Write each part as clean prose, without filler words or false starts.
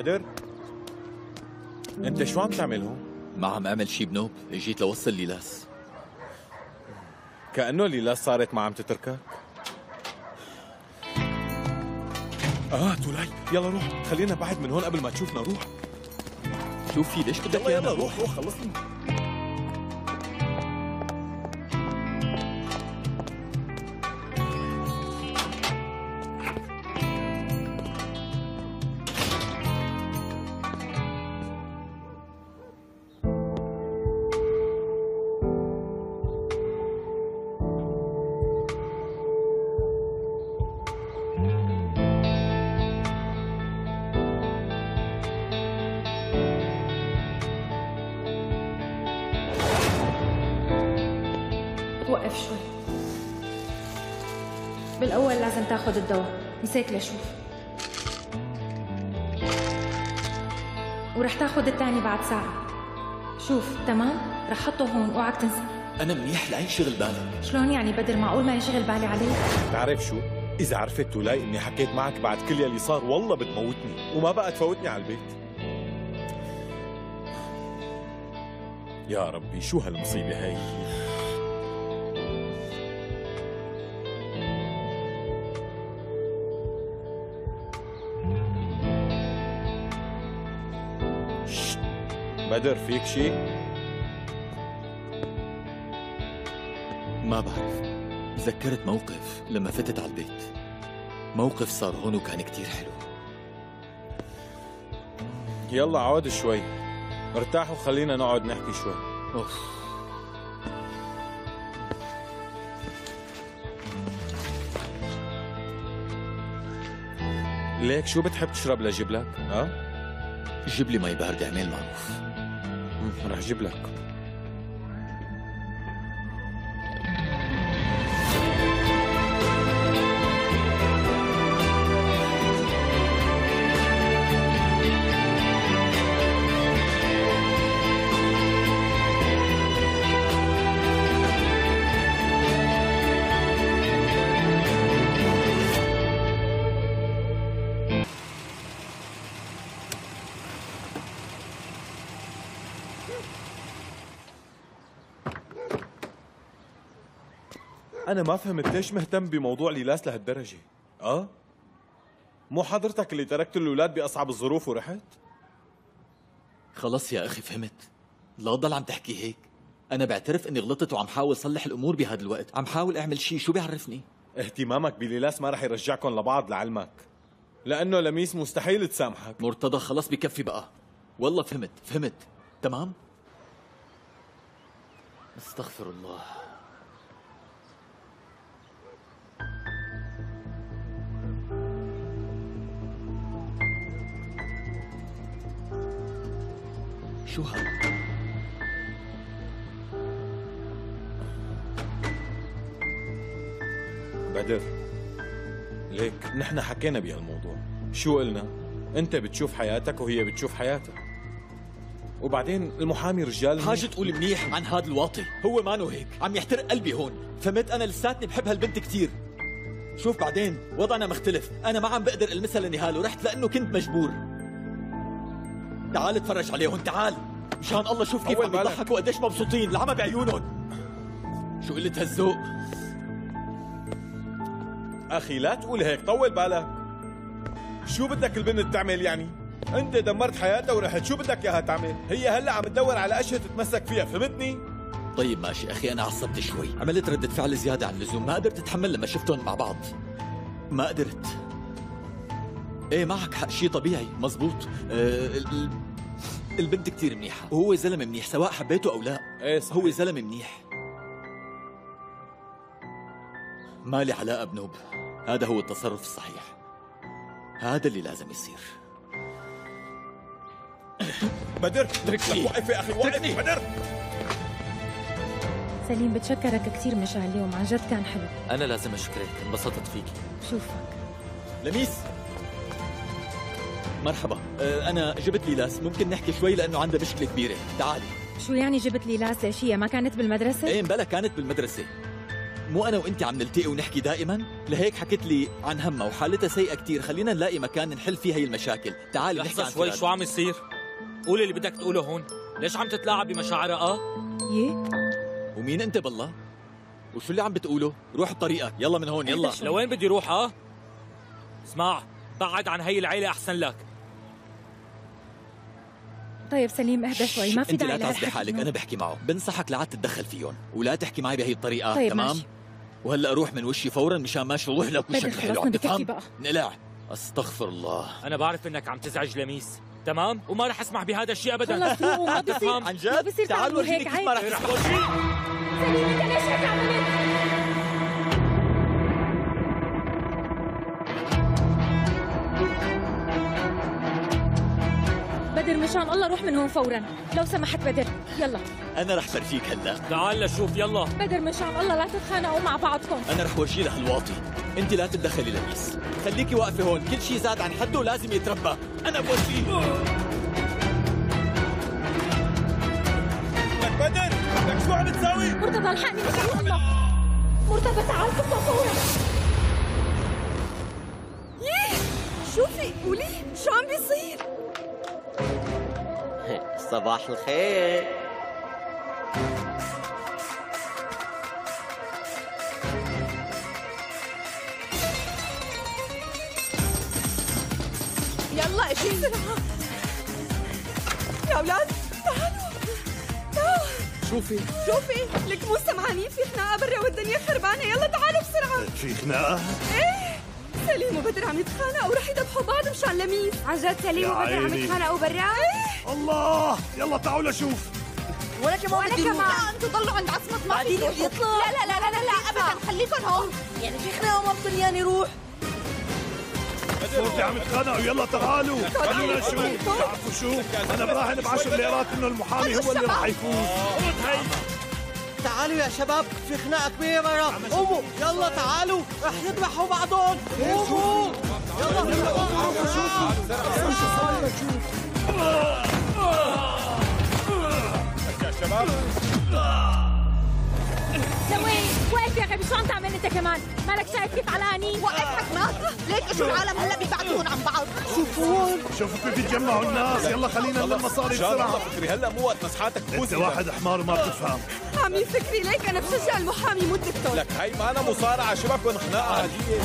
بدر، انت شو عم تعمل هون؟ ما عم اعمل شي بنوب، اجيت لوصل ليلاس. كأنه ليلاس صارت ما عم تتركك. تولاي يلا روح، خلينا بعد من هون قبل ما تشوفنا. روح شوف في ليش بدك يلا روح خلصني. وقف شوي. بالأول لازم تاخد الدواء، نسيت لشوف. ورح تاخد الثاني بعد ساعة. شوف تمام؟ رح حطه هون، اوعك تنسى. أنا منيح، لا ينشغل بالك. شلون يعني بدر؟ معقول ما ينشغل بالي عليك؟ تعرف شو؟ إذا عرفت تولاي إني حكيت معك بعد كل يلي صار والله بتموتني، وما بقى تفوتني على البيت. يا ربي شو هالمصيبة هاي؟ بدر فيك شيء؟ ما بعرف، تذكرت موقف لما فتت على البيت. موقف صار هون وكان كتير حلو. يلا عود شوي، ارتاح وخلينا نقعد نحكي شوي. أوف. ليك شو بتحب تشرب لجيب لك؟ جيب لي مي باردة، اعمل معروف. رح جيب لك. أنا ما فهمت ليش مهتم بموضوع ليلاس لهالدرجة؟ مو حضرتك اللي تركت الأولاد بأصعب الظروف ورحت؟ خلص يا أخي فهمت، لا تضل عم تحكي هيك. أنا بعترف إني غلطت وعم حاول صلح الأمور بهذا الوقت، عم حاول أعمل شو بيعرفني؟ اهتمامك بليلاس ما رح يرجعكم لبعض لعلمك، لأنه لميس مستحيل تسامحك. مرتضى خلص بكفي بقى، والله فهمت تمام؟ استغفر الله. شو هذا؟ بدر ليك نحن حكينا بهالموضوع. شو قلنا؟ انت بتشوف حياتك وهي بتشوف حياتها، وبعدين المحامي رجال حاجة تقول منيح عن هذا الواطي، هو مانو هيك، عم يحترق قلبي هون. فهمت؟ أنا لساتني بحب هالبنت كتير. شوف بعدين وضعنا مختلف، أنا ما عم بقدر ألمسها لنهال ورحت لأنه كنت مجبور. تعال اتفرج عليهم، تعال مشان الله شوف كيف عم يضحكوا وقديش مبسوطين، العمى بعيونهم. شو قلة هالذوق؟ أخي لا تقول هيك، طول بالك. شو بدك البنت تعمل يعني؟ أنت دمرت حياتها ورحت، شو بدك إياها تعمل؟ هي هلا عم تدور على أشياء تتمسك فيها، فهمتني؟ طيب ماشي أخي، أنا عصبت شوي، عملت ردة فعل زيادة عن اللزوم، ما قدرت أتحمل لما شفتهم مع بعض، ما قدرت. إيه معك حق، شيء طبيعي، مزبوط. البنت كتير منيحة وهو زلمة منيح، سواء حبيته أو لا. إيه صحيح. هو زلمة منيح. مالي علاقة بنوب، هذا هو التصرف الصحيح، هذا اللي لازم يصير. بدر اتركني، وقف يا أخي، وقف بدر. سليم بتشكرك كثير مشان اليوم، عن جد كان حلو. أنا لازم أشكرك، انبسطت فيكي. شوفك لميس مرحبا، أنا جبت ليلاس، ممكن نحكي شوي لأنه عندها مشكلة كبيرة، تعالي. شو يعني جبت ليلاس؟ ليش هي ما كانت بالمدرسة؟ إيه مبلا كانت بالمدرسة. مو انا وانت عم نلتقي ونحكي دائما؟ لهيك حكيت لي عن همها وحالتها سيئة كتير. خلينا نلاقي مكان نحل فيه هي المشاكل. تعالي نحكي عن شوي، فراس. شو عم يصير؟ قولي اللي بدك تقوله هون. ليش عم تتلاعب بمشاعرها؟ يه ومين انت بالله؟ وشو اللي عم بتقوله؟ روح بطريقك، يلا من هون يلا. لوين بدي روح؟ اسمع، بعد عن هي العيلة أحسن لك. طيب سليم اهدى شوي، ما في انت داعي لا تعزلي لهالحكي حالك، هون. انا بحكي معه. بنصحك لا تتدخل فيهم ولا تحكي معي بهي الطريقة. طيب تمام؟ ماشي. وهلا روح من وشي فورا مشان ما شوه لك بدر وشك خلص الحلو. عم بدي تفهم؟ تحكي بقى. نقلع. استغفر الله. أنا بعرف إنك عم تزعج لميس، تمام؟ وما رح أسمح بهذا الشيء أبدا. خلص روقوا، ما عم بصير تفهم؟ عن ما جد؟ بصير تعال تعملوا ورجيني هيك، كيف ما رح عيب. تسمع. سليم انت ليش هيك عملت؟ بدر مشان الله روح من هون فورا لو سمحت. بدر يلا. انا رح فرجيك هلا. تعال لشوف يلا. بدر مشان الله لا تتخانقوا مع بعضكم. انا رح ورجي لها الواطي. انت لا تتدخلي لميس، خليكي واقفه هون. كل شيء زاد عن حده ولازم يتربى. انا بورجيه. لك بدر، لك شو عم تساوي؟ مرتضى الحقني مشان الله. مرتضى تعال فكوا فورا. شوفي قولي شو عم بيصير؟ صباح الخير. يلا اجي بسرعة يا اولاد، تعالوا تعالوا. شوفي شوفي لك مو سمعانين في خناقة برا والدنيا خربانة. يلا تعالوا بسرعة. في خناقة؟ ايه سليم وبدر عم يتخانقوا ورح يذبحوا بعض مشان لميس. عن جد سليم يا وبدر عم عيني. يتخانقوا برا؟ ايه الله، يلا تعالوا لشوف. وانا كمان لا انتوا ضلوا عند عصمة ما في يطلع. لا لا لا لا لا ابدا خليكم هون. يعني في خناقة وما بطلياني روح. صوتي عم يتخانقوا، يلا تعالوا خلونا نشوف. تعرفوا شو؟ انا براهن ب10 ليرات انه المحامي هو اللي رح يفوز. تعالوا يا شباب، في خناقة كبيرة برا. قوموا يلا تعالوا، رح يذبحوا بعضهم. قوموا يلا قوموا شوفوا. يا شباب لوين؟ وقف يا غبي، شو عم تعمل انت كمان؟ مالك شايف كيف علاني؟ وقفك ما ليك اجوا العالم هلا بيبعتون عن بعض. شوفوا كيف يتجمعوا الناس. يلا خلينا نلم مصاري ان شاء الله بسرعة. فكري، هلا مو وقت مسحاتك انت تفوز. واحد حمار وما بتفهم. عمي فكري ليك انا بشجع المحامي مو الدكتور. لك هي ما انا مصارعه، شبكن خناقه عاديه.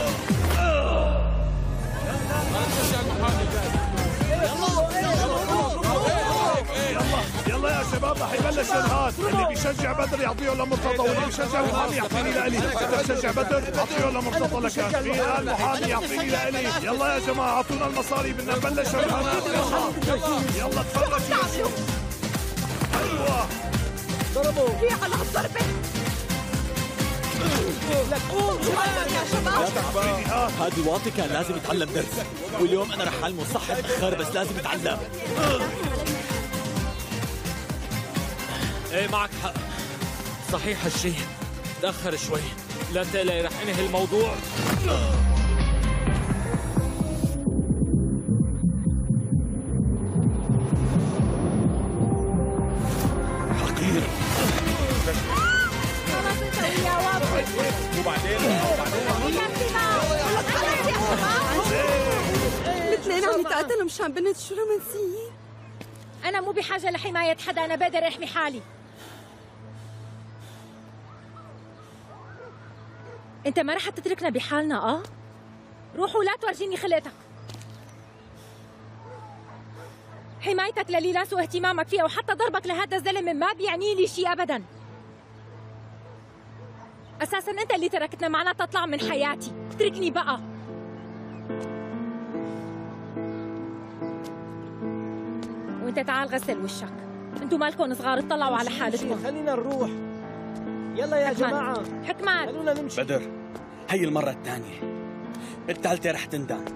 يلا يا شباب، رح يبلش الهاد. اللي بيشجع بدر يعطيه لمرتضى، واللي بيشجع المحامي يعطيني لإلي. اذا بشجع بدر اعطيه لمرتضى لكان. في المحامي يعطيني لإلي. يلا يا جماعه اعطونا المصاري، بدنا نبلش الهاد. يلا تفرجوا. ايوه في على هالضربة. لك قوم يا شباب. هذا الواطي كان لازم يتعلم درس، واليوم انا رح علمه صح اتاخر بس لازم يتعلم. إيه معك حق، صحيح هالشيء. تأخر شوي، لا تقلقي رح انهي الموضوع. حقير. ما تسوي يا وابو. وبعدين الاثنين عم يتقاتلوا مشان بنت. شو رومانسيين. انا مو بحاجه لحمايه حدا، انا بقدر احمي حالي. انت ما رح تتركنا بحالنا؟ روح ولا تورجيني خلقتك. حمايتك لليلاس واهتمامك فيها وحتى ضربك لهذا الزلمه ما بيعني لي شيء ابدا. اساسا انت اللي تركتنا، معناتها تطلع من حياتي. اتركني بقى. وانت تعال غسل وشك. انتوا مالكم صغار، اطلعوا على حالتكم. خلينا نروح. يلا يا جماعة حكمان خلونا نمشي. بدر، هي المرة الثانية، الثالثة رح تندم.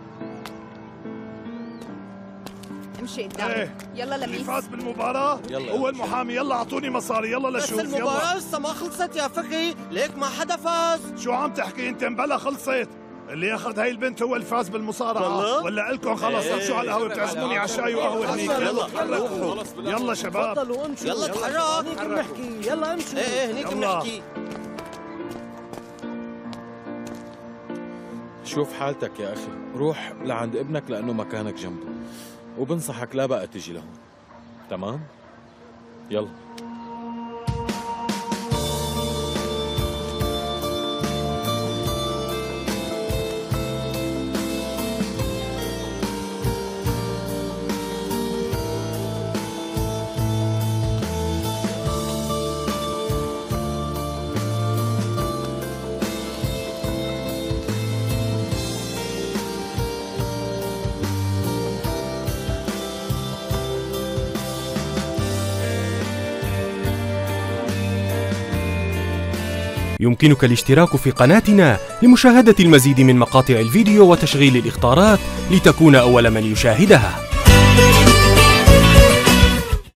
امشي قدامي. ايه يلا اللي لميس. فاز بالمباراة هو المحامي. يلا اعطوني مصاري. يلا بس لشوف. المباراة يلا لسه ما خلصت يا فكري، ليك ما حدا فاز. شو عم تحكي انت؟ مبلا خلصت. اللي اخذ هاي البنت هو اللي فاز بالمصارعة. والله؟ ولا الكم خلص امشوا على القهوة، بتعزموني على شاي وقهوة هنيك. يلا تحركوا. يلا شباب. تفضلوا امشوا. يلا تحرك. هنيك بنحكي. يلا امشوا. ايه هنيك يلا. بنحكي. شوف حالتك يا أخي، روح لعند ابنك لأنه مكانك جنبه، وبنصحك لا بقى تجي لهون. تمام؟ يلا. يمكنك الاشتراك في قناتنا لمشاهدة المزيد من مقاطع الفيديو وتشغيل الإخطارات لتكون أول من يشاهدها.